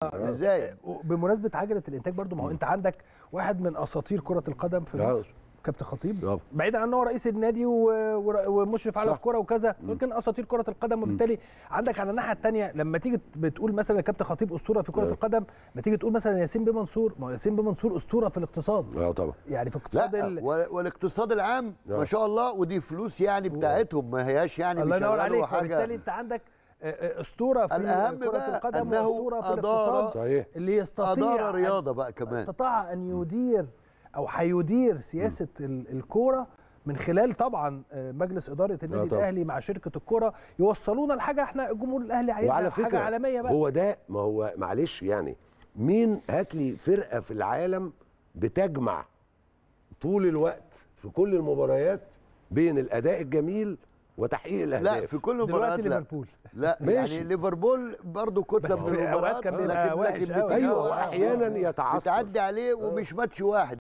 ازاي؟ بمناسبه عجله الانتاج برضو، ما هو انت عندك واحد من اساطير كره القدم في مصر كابتن خطيب، بعيدا عن ان هو رئيس النادي ومشرف على الكره وكذا، لكن اساطير كره القدم. وبالتالي عندك على الناحيه الثانيه لما تيجي بتقول مثلا كابتن خطيب اسطوره في كره القدم، ما تيجي تقول مثلا ياسين بيه منصور، ما هو ياسين بيه منصور اسطوره في الاقتصاد. طبعا يعني في اقتصاد والاقتصاد العام ما شاء الله، ودي فلوس يعني بتاعتهم، ما هياش يعني الله ينور عليك. حاجه. وبالتالي انت عندك اسطوره في كره القدم واسطوره في الاقتصاد. صحيح. اللي يستطيع اداره رياضه بقى كمان، استطاع ان يدير او هيدير سياسه الكوره من خلال طبعا مجلس اداره النادي الاهلي مع شركه الكوره، يوصلونا لحاجه احنا الجمهور الاهلي عايزها، حاجه عالميه بقى. هو ده، ما هو معلش يعني، مين هات لي فرقه في العالم بتجمع طول الوقت في كل المباريات بين الاداء الجميل وتحقيق الاهداف؟ لا في كل المباريات ليفربول لا يعني ليفربول برضو كتله من المباريات، لكن ايوه واحيانا يتعثر بتعدي عليه ومش ماتش واحد.